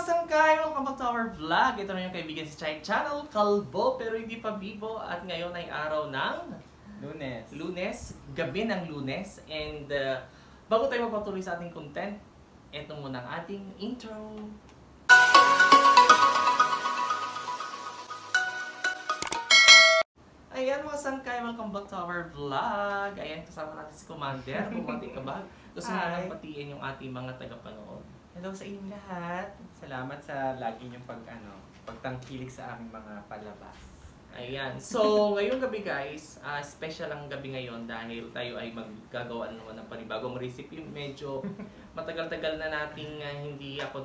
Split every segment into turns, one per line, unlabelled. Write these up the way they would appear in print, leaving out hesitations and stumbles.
Sangkay! Welcome back to our vlog. Ito na yung kaibigan sa channel, kalbo pero hindi pa bibo. At ngayon ay araw ng Lunes, gabi ng Lunes. And bago tayo magpatuloy sa ating content, ito muna ang ating intro. Ayan mga Sangkay, welcome back to our vlog. Ayan, kasama natin si Commander. Bumati ka ba? Gusto mo nang patiin yung ating mga tagapanood.
Hello sa inyong lahat. Salamat sa lagi niyong pagtangkilik sa aming mga palabas.
Ayan. So, ngayong gabi guys, special ang gabi ngayon dahil tayo ay maggagawa naman ng panibagong recipe. Medyo matagal-tagal na nating hindi ako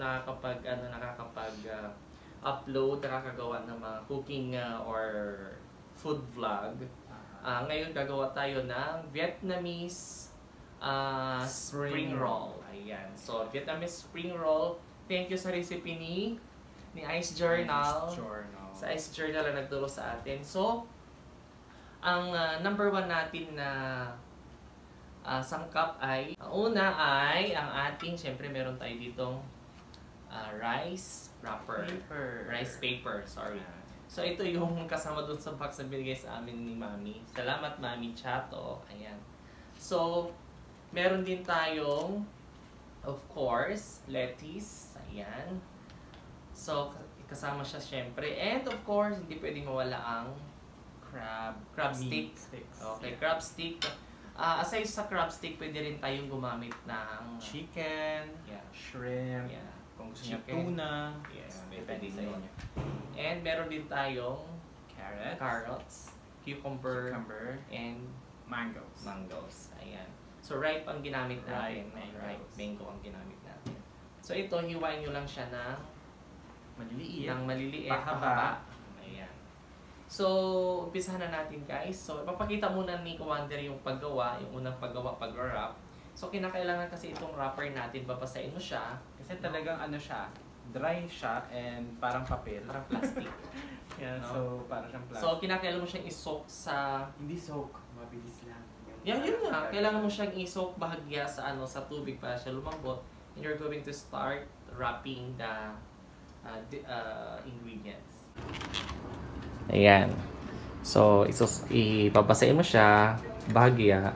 nakakapag-upload, nakakagawa ng mga cooking or food vlog. Ngayon gagawa tayo ng Vietnamese spring roll. Ayan. So, Vietnamese spring roll. Thank you sa recipe ni Ice Journal. Sa Ice Journal na nagturo sa atin. So, ang number 1 natin na sangkap ay, ang una ay ang ating, syempre meron tayo ditong rice paper, sorry. So, ito yung kasama dun sa box na binigay sa amin ni Mami. Salamat, Mami Chato. Ayan. So, meron din tayong, of course, lettuce. Ayan. So, kasama siya syempre. And of course, hindi pwedeng mawala ang crab stick. Okay, crab stick. Aside sa crab stick, pwede rin tayong gumamit ng
chicken, shrimp, kung gusto niya tuna.
Yes, pwede sa inyo. And meron din tayong carrots, cucumber, and mangoes. Ayan. So, ripe ang ginamit natin. Ripe mango ang ginamit natin. So, ito, hiwain nyo lang siya ng maliliit, pahaba. Ayan. So, umpisahan na natin guys. So, ipapakita muna ni Commander yung paggawa, yung unang paggawa, pag-wrap. So, kinakailangan kasi itong wrapper natin, babasahin mo siya.
Kasi talagang dry siya and parang papel.
Parang plastic.
Yeah, no? So, parang siyang plastic.
So, kinakailangan mo siyang i-soak sa...
Hindi soak, mabilis lang.
Yun nga. Kailangan mo siyang i-soak bahagya sa tubig para siya lumambot. And you're going to start wrapping the ingredients. Ayan. So, ipapasain mo siya bahagya.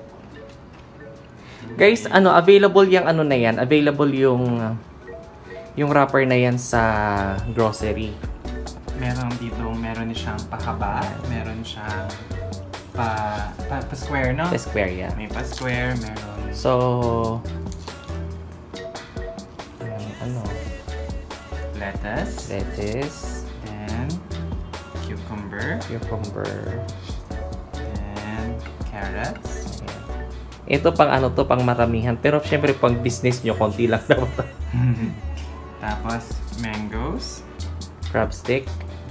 Guys, available yung na yan. Available yung wrapper na yan sa grocery.
Meron siyang pahaba, meron siyang pa-square, no?
Pa-square, yeah.
May pa-square, meron.
So, lettuce,
and cucumber, and carrots.
Ayan. Ito pang maramihan, pero syempre pang business nyo, konti lang dapat.
Tapos mangoes,
crab stick,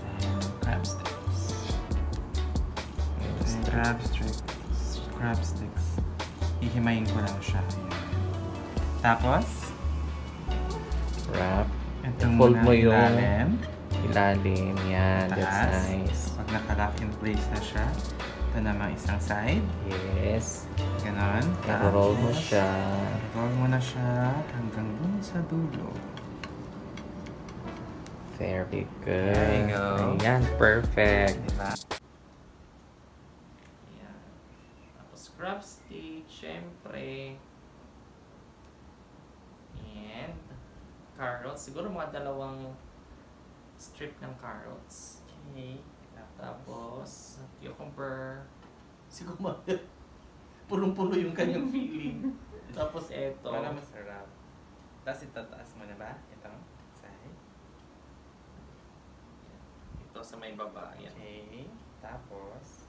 crab sticks. Hihimayin ko lang siya. Tapos
wrap.
Fold mo yung
ilalim. Yan, that's nice.
Pag naka-lock in place na siya, ito naman isang side.
Yes.
Ganon.
I-roll mo siya.
Roll mo na siya hanggang dun sa dulo.
Very good.
There you go.
Ayan, perfect.
Diba?
Ayan. Tapos crab stick, syempre. And carrots. Siguro mga 2 strip ng carrots.
Okay.
Tapos cucumber. Siguro punong-puno yung kanyang feeling. Tapos eto.
Para masarap. Tapos itataas mo na ba? Itong side.
Ito sa may baba. Ayan.
Okay. Tapos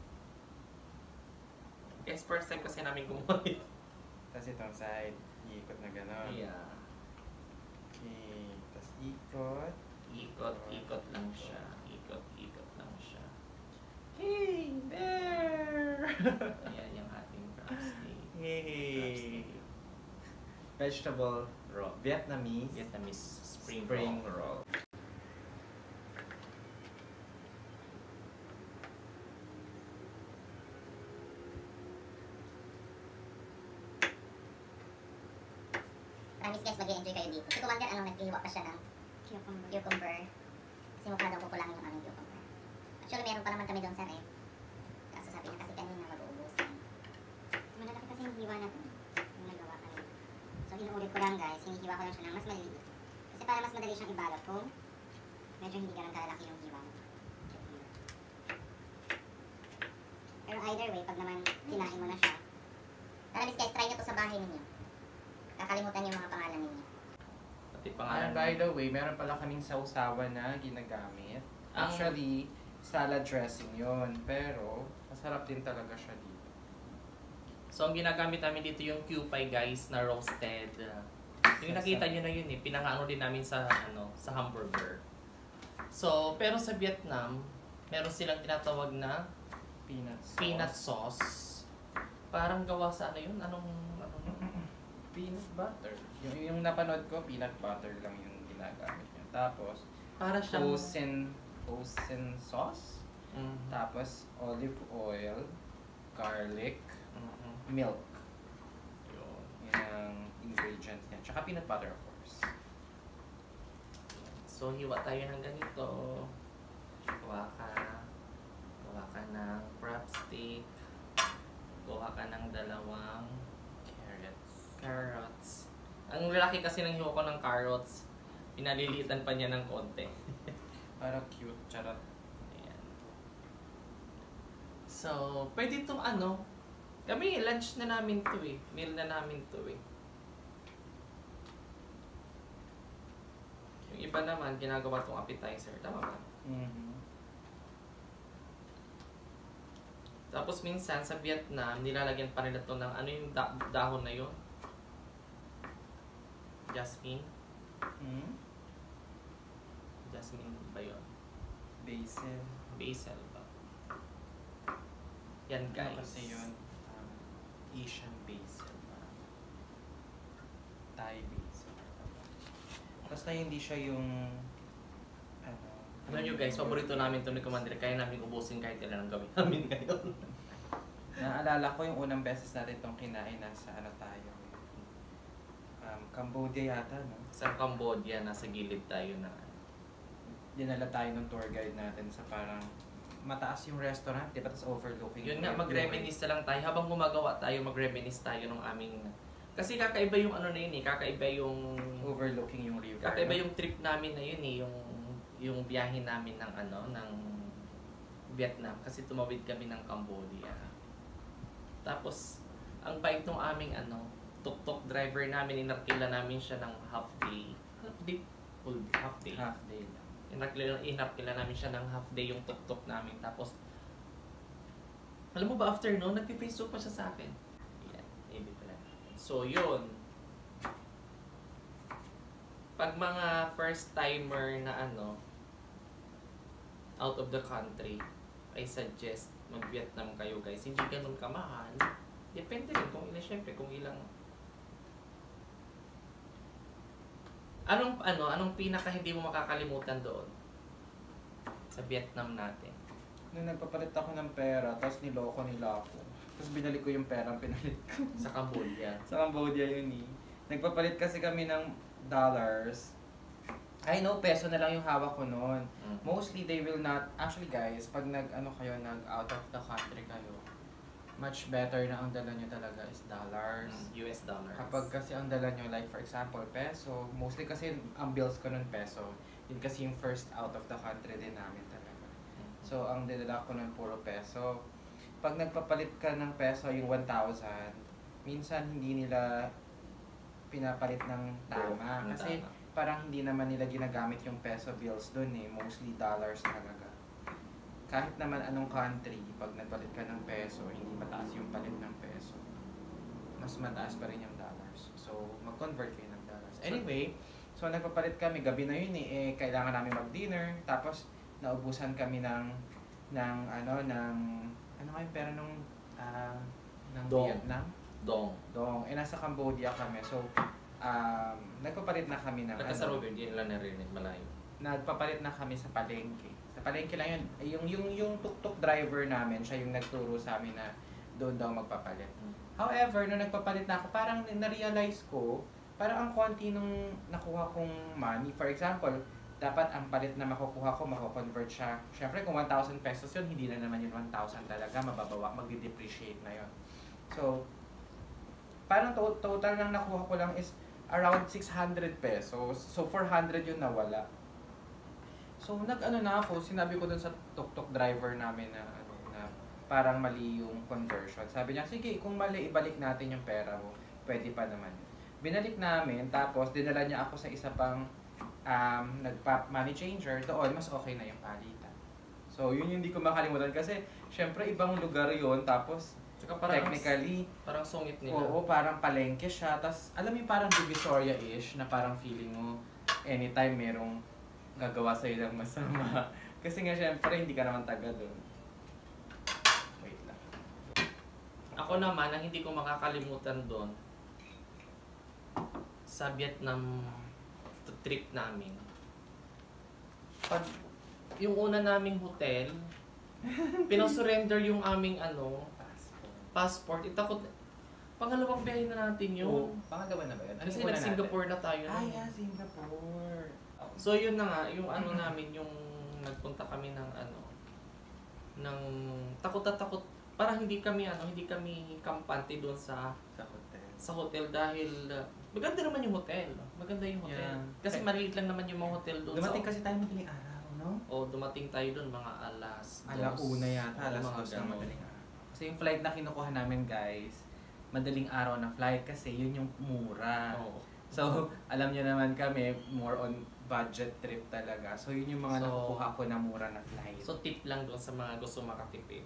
guys, first time kasi namin gumawa ito.
tapos itong side. Iikot na gano'n.
Yeah.
Okay. Tapos ikot.
Ikot lang siya. Ikot lang siya. Okay, there! Ayan yung ating crab stick.
Yay! Vegetable roll.
Vietnamese spring roll.
Promise guys, mag-enjoy kayo dito. Si Commander, naghihiwa pa siya ng Cucumber. Kasi mukha daw kukulangin yung aming cucumber. Actually, meron pa naman kami doon sa ref. Kaso sabi niya kasi kanina mag-uubusin. Malalaki kasi yung hiwa na to. Yung nagawa kami. So, inuulit ko lang guys. Hinihiwa ko lang siya ng mas maliliit. Kasi para mas madali siyang ibalot kung medyo hindi ganun kalalaki yung hiwa mo. Pero either way, pag naman kinain mo na siya, tara miss guys, try nyo to sa bahay ninyo. Kakalimutan yung mga pangalan ninyo.
Pati pangalan.
By the way, meron pala kaming sausawan na ginagamit. Actually, salad dressing yun. Pero, masarap din talaga siya dito.
So, ang ginagamit namin dito yung cupay guys na roasted. Yung nakita nyo na yun pinangano din namin sa sa hamburger. So, pero sa Vietnam, meron silang tinatawag na peanut sauce. Parang gawa sa yun? Anong
peanut butter. Yung napanood ko, peanut butter lang yung ginagamit niya. Tapos,
para siyang
hoisin sauce. Tapos, olive oil, garlic, milk. Yun ang ingredients niya. Tsaka peanut butter, of course.
So, hiwa tayo ng ganito. Gawa ka ng crab stick. Gawa ka ng dalawang carrots. Ang lalaki kasi ng hiwa ko ng carrots, pinalilitan pa niya ng konti.
Para cute, charot.
Ayan. So, pwede itong kami, lunch na namin to meal na namin to Yung iba naman, ginagawa itong appetizer. Tama ba? Tapos minsan sa Vietnam, nilalagyan pa nila ito ng yung dahon na yun? Jasmine? Jasmine ba yun? Basil ba? Yan guys.
Kasi yun, Asian basil ba? Thai basil. Basta hindi siya yung
Alam nyo guys, paborito namin ito ni Commander. Kaya namin ubusin kahit ilan ang gawin namin ngayon.
Naalala ko yung unang beses natin itong kinain nasa tayo. Cambodia yata, no?
Sa Cambodia, nasa gilid tayo na.
Dinala tayo ng tour guide natin sa parang mataas yung restaurant, di ba? Tapos overlooking.
Yun nga, mag-reminisce na lang tayo. Habang gumagawa tayo, mag-reminisce tayo ng aming... Kasi kakaiba yung na yun kakaiba yung...
Overlooking yung river.
Kakaiba yung trip namin na yun yung biyahe namin ng ng Vietnam. Kasi tumawid kami ng Cambodia. Tapos, ang bait nung aming tuk-tuk driver namin, inarkila namin siya ng half day. Half day.
Half day lang.
Inarkila namin siya ng half day yung tuk-tuk namin. Tapos, alam mo ba, after nagpi-Facebook pa siya sa akin. Yan, hindi pala. So, yun. Pag mga first timer na out of the country, I suggest mag-Vietnam kayo guys. Hindi ganun kamahal. Depende rin kung ilan, syempre, kung ilang... Anong pinaka hindi mo makakalimutan doon? Sa Vietnam natin.
Nung nagpapalit ako ng pera, tapos niloko nila ako. Tapos binalik ko yung pera, pinalit ko.
Sa Cambodia.
Sa Cambodia yun Nagpapalit kasi kami ng dollars. I know, peso na lang yung hawak ko noon. Mostly, they will not... Actually guys, pag kayo, out of the country kayo, much better na ang dala nyo talaga is dollars.
US dollars.
Kapag kasi ang dala nyo, like for example, peso, mostly kasi ang bills ko nun peso, yun kasi yung first out of the country din namin talaga. So, ang dinala ko nun puro peso. Pag nagpapalit ka ng peso, yung 1,000, minsan hindi nila pinapalit ng tama. Kasi parang hindi naman nila ginagamit yung peso bills dun mostly dollars talaga. Kahit naman anong country, pag nagpalit ka ng peso, hindi mataas yung palit ng peso. Mas mataas pa rin yung dollars. So, mag-convert kayo ng dollars. Anyway, so nagpapalit kami, gabi na yun kailangan namin mag-dinner, tapos naubusan kami ng ano nga yung pera ng Vietnam? Dong. Nasa Cambodia kami. So, nagpapalit na kami ng
Nagkasarobin, hindi nila narinig malayo.
Nagpapalit na kami sa palengke. Sa palengke lang yun. Yung tuk-tuk driver namin, siya yung nagturo sa amin na doon daw magpapalit. However, nung nagpapalit na ako, parang na-realize ko, parang ang konti nung nakuha kong money. For example, dapat ang palit na makukuha ko, mako-convert siya. Siyempre, kung 1,000 pesos yun, hindi na naman yun 1,000 talaga, mababawa, magdi-depreciate na yun. So, parang total lang nakuha ko lang is around 600 pesos. So, 400 yun nawala. So, nag-ano na ako, sinabi ko dun sa tuk-tuk driver namin na, na parang mali yung conversion. Sabi niya, sige, kung mali, ibalik natin yung pera mo. Pwede pa naman. Binalik namin, tapos dinala niya ako sa isa pang money changer. Doon, mas okay na yung palitan. So, yun yung hindi ko makalimutan kasi, syempre, ibang lugar yun. Tapos, parang, technically,
parang sungit nila.
Oo, parang palengke siya. Tapos, alam mo yung parang Divisoria-ish na parang feeling mo anytime merong gagawa sa'yo ng masama. Kasi nga, syempre, hindi ka naman taga doon. Wait lang.
Ako naman, ang hindi ko makakalimutan doon, sa Vietnam trip namin. Pag yung una naming hotel, pinasurrender yung aming passport. Itakot, pangalawang biyahe na natin yun.
Pangalawa na ba yun?
Kasi nag-Singapore na tayo.
Yeah, Singapore.
So yun na nga, yung namin, yung nagpunta kami ng ng takot na takot. Parang hindi kami kampante doon sa hotel dahil maganda naman yung hotel. Maganda yung hotel. Yeah. Kasi maliit lang naman yung mga hotel doon.
Dumating kasi tayo madaling araw, no?
O dumating tayo doon mga
alauna yata, alas 2 na madaling araw. Kasi yung flight na kinukuha namin, guys, madaling araw na flight kasi yun yung mura. Oh. So, alam niyo naman kami, more on budget trip talaga. So, yun yung mga nakukuha ko na mura na flight.
So, tip lang doon sa mga gusto makatipid.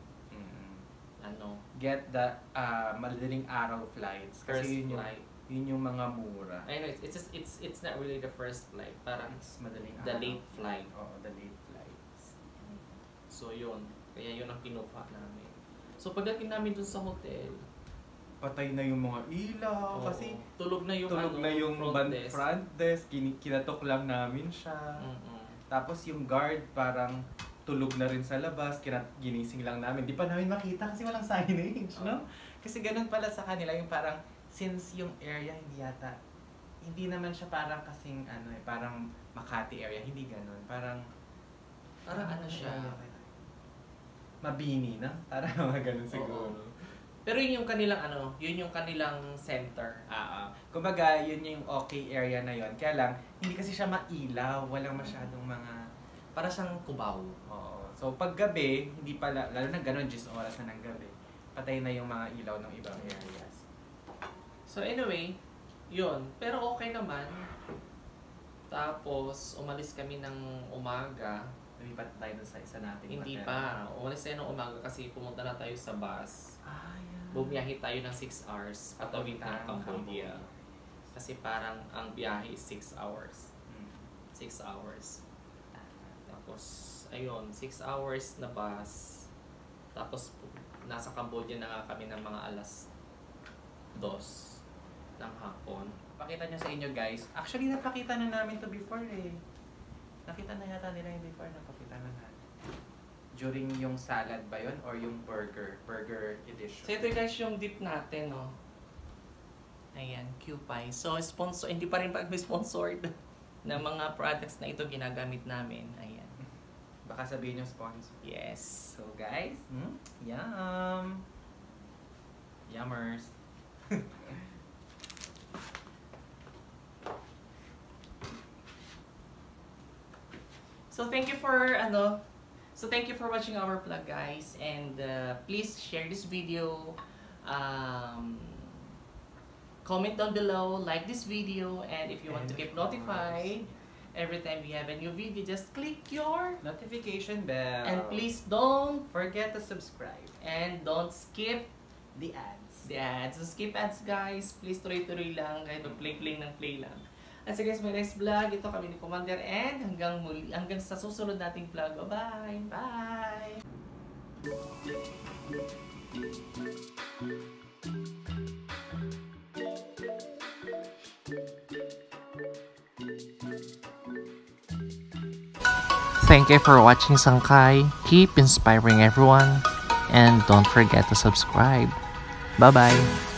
Get the madaling araw flights. Kasi yun yung mga mura.
I know, it's not really the first flight. Parang
it's madaling araw.
The late flight.
Oo, the late flights.
So, yun. Kaya yun ang kinuha namin. So, pagdating namin dun sa hotel,
patay na yung mga ilaw. Kasi
tulog na yung
front desk. Kinatok lang namin siya. Tapos yung guard parang tulog na rin sa labas. Ginising lang namin. Di pa namin makita kasi walang signage, no? Kasi ganun pala sa kanila yung parang since yung area hindi naman siya parang kasing parang Makati area. Hindi ganun. Parang
siya?
Mabini na. Parang mga ganun siguro.
Pero yun yung kanilang center.
Kumbaga, yun yung okay area na yun. Kaya lang, hindi kasi siya mailaw. Walang masyadong mga...
Para siyang kubaw.
Oo. So, pag gabi, hindi pala, lalo na ganun, 10 oras na ng gabi, patay na yung mga ilaw ng ibang areas.
So, anyway, yun. Pero okay naman. Tapos, umalis kami ng umaga.
Lumipat tayo sa isa natin.
Hindi pa. Umalis tayo ng umaga kasi pumunta na tayo sa bus. Bumiyahe tayo ng 6 hours patawid ng Cambodia. Kasi parang ang biyahe is 6 hours. 6 hours. Tapos, ayun, 6 hours na bus. Tapos, nasa Cambodia na nga kami ng mga alas 2 ng hapon.
Pakita nyo sa inyo, guys. Actually, napakita na namin to before eh. Nakita na yata nila yung before, napakita na natin. During yung salad ba yun? Or yung burger edition?
So ito guys yung dip natin, no? Ayan, Q-Pie. So hindi pa rin sponsored na mga products na ito ginagamit namin. Ayan.
Baka sabihin yung sponsor.
Yes.
So guys, yum! Yummers!
So thank you for watching our vlog, guys, and please share this video, comment down below, like this video, and if you want to get notified every time we have a new video, just click your
notification bell,
and please don't
forget to subscribe
and don't skip
the ads.
So skip ads, guys. Please tuloy-tuloy lang kahit play lang. At so guys, my next vlog, ito kami ni Commander, and hanggang sa susunod nating vlog. Bye-bye! Bye! Thank you for watching Sangkay. Keep inspiring everyone, and don't forget to subscribe. Bye-bye!